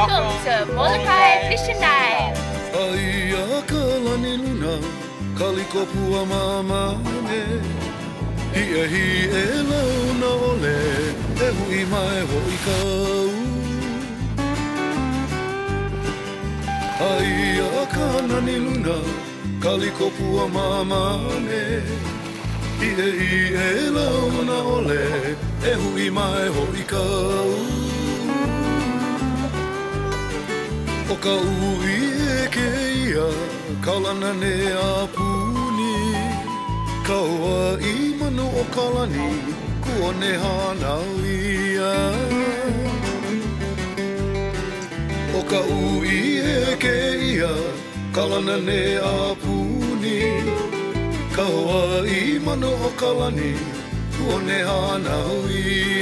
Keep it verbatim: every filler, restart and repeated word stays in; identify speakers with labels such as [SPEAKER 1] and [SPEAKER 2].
[SPEAKER 1] Welcome to Molokai Fishing Dive.
[SPEAKER 2] Aia kalani luna, kalikopua mamane. Hia hi e launa ole, e hui mai ho i kau. Aia kalani luna, kalikopua mamane. Hia hi e launa ole, e hui mai ho i kau. O ka ui e ke ia, kalana ne a puni. Ka ua i manu o kalani, kua ne hanau ia. O ka ui e ke ia, kalana ne a puni. Ka ua i manu o kalani, kua ne hanau ia.